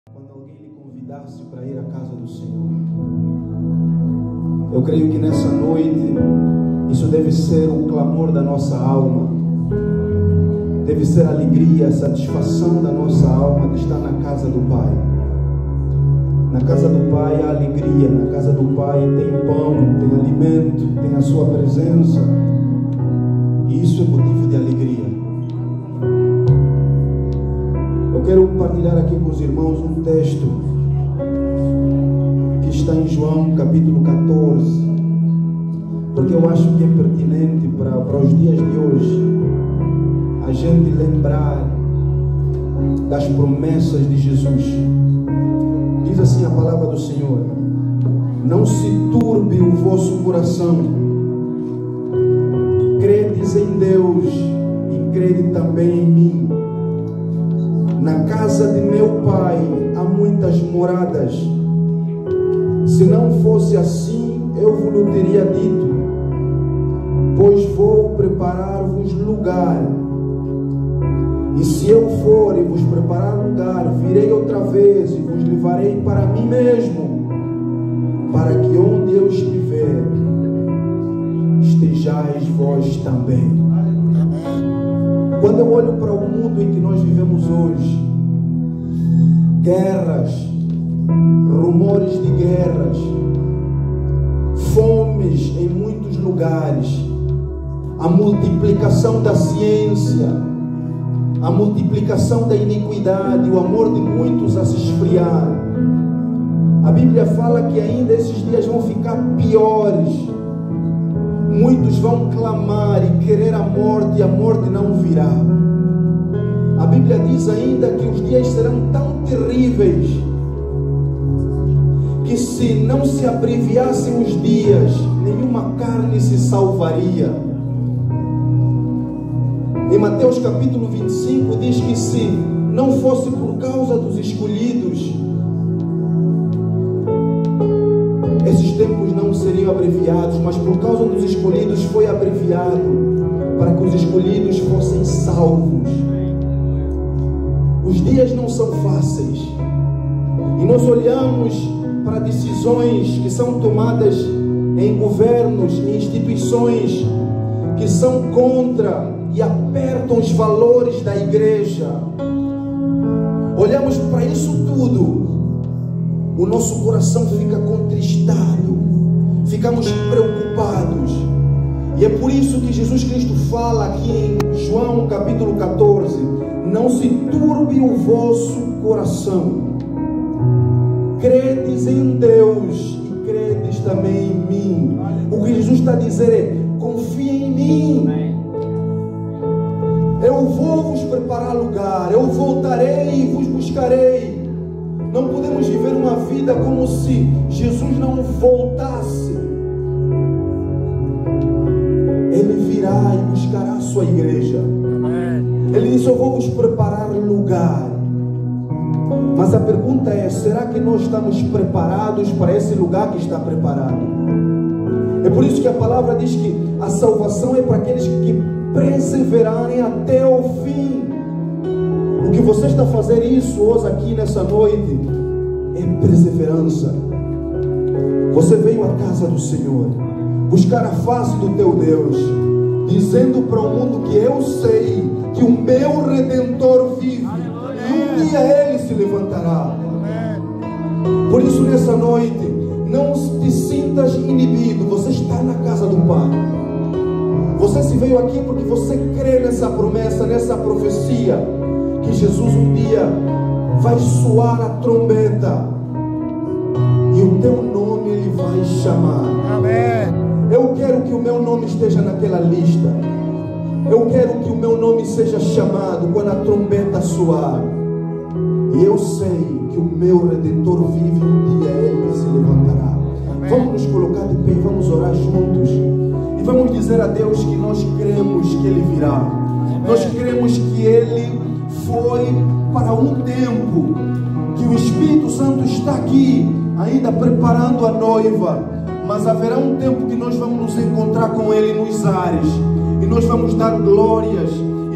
Quando alguém lhe convidasse para ir à casa do Senhor, eu creio que nessa noite isso deve ser o clamor da nossa alma, deve ser a alegria, a satisfação da nossa alma de estar na casa do Pai. Na casa do Pai há alegria, na casa do Pai tem pão, tem alimento, tem a sua presença, e isso é motivo de alegria. Eu quero partilhar aqui com os irmãos um texto que está em João capítulo 14, porque eu acho que é pertinente para os dias de hoje a gente lembrar das promessas de Jesus. Diz assim a palavra do Senhor: não se turbe o vosso coração, credes em Deus e crede também em mim. Na casa de meu Pai há muitas moradas. Se não fosse assim, eu vos teria dito, pois vou preparar-vos lugar. E se eu for e vos preparar lugar, virei outra vez e vos levarei para mim mesmo, para que onde eu estiver, estejais vós também. Quando eu olho para o mundo em que nós vivemos hoje, guerras, rumores de guerras, fomes em muitos lugares, a multiplicação da ciência, a multiplicação da iniquidade, o amor de muitos a se esfriar. A Bíblia fala que ainda esses dias vão ficar piores. Muitos vão clamar e querer a morte, e a morte não virá. A Bíblia diz ainda que os dias serão tão terríveis que se não se abreviassem os dias, nenhuma carne se salvaria. Em Mateus capítulo 25 diz que se não fosse por causa dos escolhidos, esses tempos não seriam abreviados, mas por causa dos escolhidos foi abreviado, para que os escolhidos fossem salvos. Os dias não são fáceis, e nós olhamos para decisões que são tomadas em governos, em instituições que são contra e apertam os valores da igreja. Olhamos para isso tudo, o nosso coração fica contristado, ficamos preocupados. E é por isso que Jesus Cristo fala aqui em João capítulo 14: não se turbe o vosso coração, credes em Deus e credes também em mim. O que Jesus está a dizer é: confie em mim, eu vou vos preparar lugar, eu voltarei e vos buscarei. Não podemos viver uma vida como se Jesus não voltasse. Ele virá e buscará a sua igreja. Ele disse: eu vou vos preparar lugar. Mas a pergunta é: será que nós estamos preparados para esse lugar que está preparado? É por isso que a palavra diz que a salvação é para aqueles que perseverarem até o fim. O que você está a fazer isso hoje aqui nessa noite é perseverança. Você veio à casa do Senhor buscar a face do teu Deus, dizendo para o mundo que eu sei que o meu Redentor vive, e um dia Ele se levantará. Por isso nessa noite não te sintas inibido. Você está na casa do Pai. Você se veio aqui porque você crê nessa promessa, nessa profecia, que Jesus um dia vai soar a trombeta e o teu nome Ele vai chamar. Amém. Eu quero que o meu nome esteja naquela lista. Eu quero que o meu nome seja chamado quando a trombeta soar. E eu sei que o meu Redentor vive e um dia Ele se levantará. Amém. Vamos nos colocar de pé, vamos orar juntos e vamos dizer a Deus que nós cremos que Ele virá. Amém. Nós cremos que Ele foi para um tempo, que o Espírito Santo está aqui ainda preparando a noiva, mas haverá um tempo que nós vamos nos encontrar com Ele nos ares, e nós vamos dar glórias, e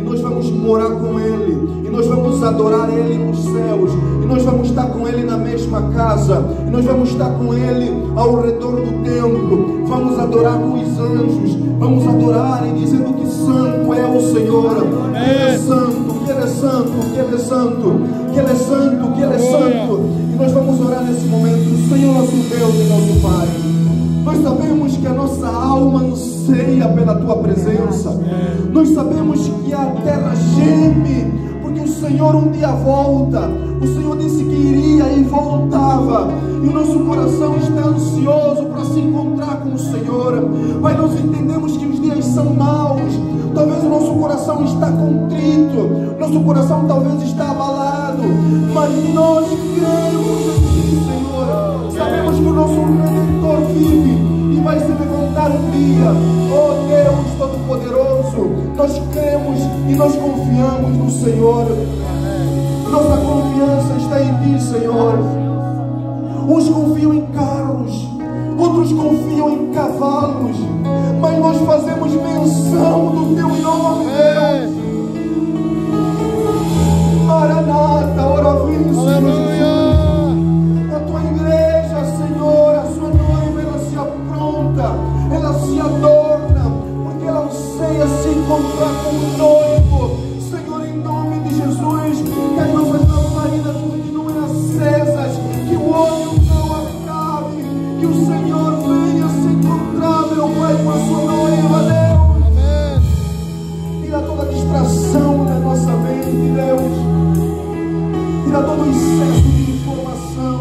nós vamos morar com Ele, e nós vamos adorar Ele nos céus, e nós vamos estar com Ele na mesma casa, e nós vamos estar com Ele ao redor do templo, vamos adorar com os anjos, vamos adorar e dizendo que santo é o Senhor, que Ele é santo, que Ele é santo, que Ele é santo, que Ele é santo, que Ele é santo. E nós vamos orar nesse momento. Senhor nosso Deus e nosso Pai, nós sabemos que a nossa alma anseia pela Tua presença, nós sabemos que a terra geme, porque o Senhor um dia volta. O Senhor disse que iria e voltava, e o nosso coração está ansioso para se encontrar com o Senhor. Pai, nós entendemos que os dias são maus, talvez o nosso coração está contrito, nosso coração talvez está abalado, mas nós cremos em Ti, Senhor. Sabemos que o nosso Redentor vive e vai se levantar um dia. Oh Deus Todo-Poderoso, nós cremos e nós confiamos no Senhor. Nossa confiança está em Ti, Senhor. Uns confiam em carros, outros confiam em cavalos, mas nós fazemos menção do Teu nome, Deus. Maranata, ora vem, Senhor. A Tua igreja, Senhor, a Sua noiva, ela se apronta, ela se adorna, porque ela anseia se encontrar com o noivo. Senhor, em nome de Jesus, que as nossas lamparinas continuem acesas, que o óleo não acabe, que o Senhor venha se encontrar, meu Pai, com a Sua noiva, Deus. Tira toda distração da nossa mente, Deus. Tira todo o excesso de informação.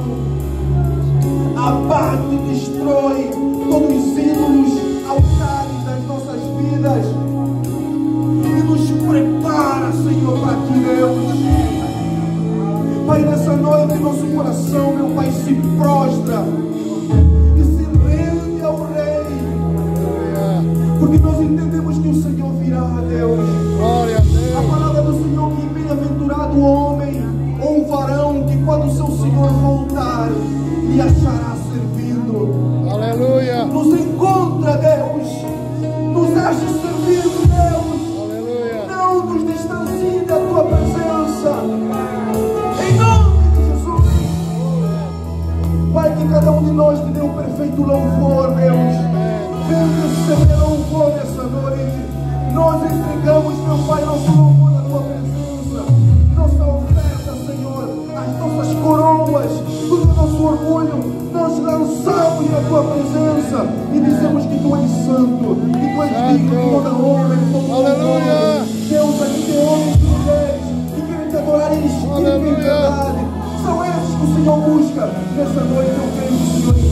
Abate e destrói todos os ídolos, altares das nossas vidas. E nos prepara, Senhor, para Ti, Deus. Pai, nessa noite nosso coração, meu Pai, se prostra e se rende ao Rei, porque nós entendemos que o Senhor virá, Deus. Glória a Deus. A palavra do Senhor, que bem-aventurado o homem ou o varão que quando o seu Senhor voltar lhe achará servindo. Aleluia. Nos encontra, Deus, nos ache servindo, Deus. Aleluia. Não nos distancie da Tua presença, em nome de Jesus. Pai, que cada um de nós te dê um perfeito louvor, Deus. Venha receber louvor nessa noite. Nós entregamos, meu Pai, nosso louvor na Tua presença, nossa oferta, Senhor, as nossas coroas, todo o nosso orgulho, nós lançamos na Tua presença e dizemos que Tu és santo, que Tu és digno de toda honra e de todo louvor. Deus, aqui tem homens e mulheres que querem Te adorar em espírito e em verdade. São esses que o Senhor busca. Nessa noite eu creio que o Senhor